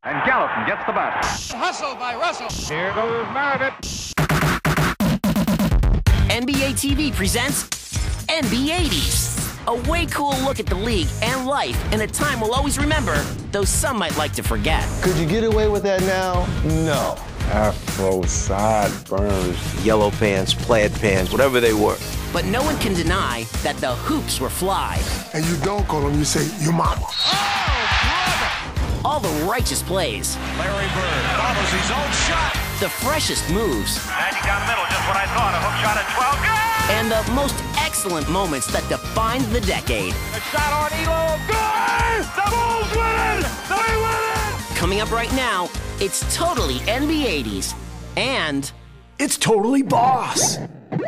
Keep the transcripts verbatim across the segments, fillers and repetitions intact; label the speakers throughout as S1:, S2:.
S1: And Gallatin gets the bat.
S2: Hustle by Russell.
S1: Here goes Meredith.
S3: N B A T V presents N B eighties. A way cool look at the league and life in a time we'll always remember, though some might like to forget.
S4: Could you get away with that now? No.
S5: Afro, sideburns,
S6: yellow pants, plaid pants, whatever they were.
S3: But no one can deny that the hoops were fly.
S7: And you don't call them, you say, your mama.
S3: Oh, brother! All the righteous plays.
S8: Larry Bird follows his own shot.
S3: The freshest moves.
S8: Magic down the middle, just what I thought. A hook shot at twelve. Good!
S3: And the most excellent moments that defined the decade.
S8: A shot on Elo. Good! The Bulls win it! They win it!
S3: Coming up right now, it's totally N B eighties. And
S4: it's totally boss.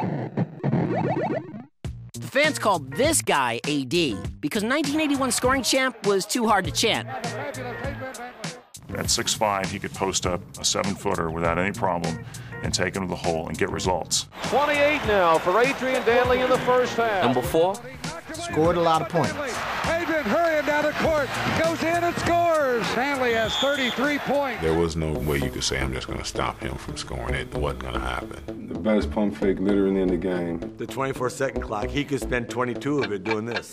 S3: The fans called this guy A D because nineteen eighty-one scoring champ was too hard to chant.
S9: At six five, he could post up a seven-footer without any problem and take him to the hole and get results.
S10: twenty-eight now for Adrian Danley in the first half.
S6: Number four.
S4: Scored a lot of points.
S2: Adrian hurrying down the court. Goes in and scores. Hanley has thirty-three points.
S5: There was no way you could say, I'm just going to stop him from scoring. It wasn't going to happen.
S11: The best pump fake literally in the game.
S12: The twenty-four second clock, he could spend twenty-two of it doing this.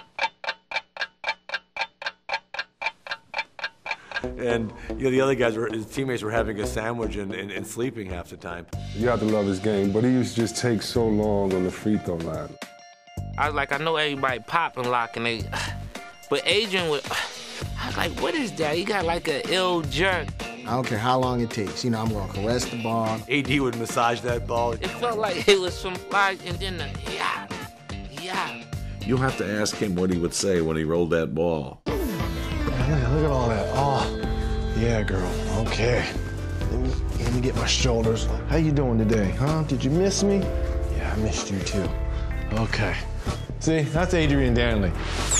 S12: And you know the other guys were, his teammates were having a sandwich and, and, and sleeping half the time.
S11: You have to love his game, but he used to just take so long on the free throw line.
S13: I was like, I know everybody pop and lock and they, but Adrian would, I was like, what is that? He got like an ill jerk.
S4: I don't care how long it takes. You know, I'm gonna caress the ball.
S12: A D would massage that ball.
S13: It felt like it was some fly and then the, yeah, yeah.
S14: You'll have to ask him what he would say when he rolled that ball.
S4: Man, look, look at all that. Oh, yeah, girl. Okay. Let me, let me get my shoulders. How you doing today, huh? Did you miss me? Yeah, I missed you too. Okay. See, that's Adrian Danley.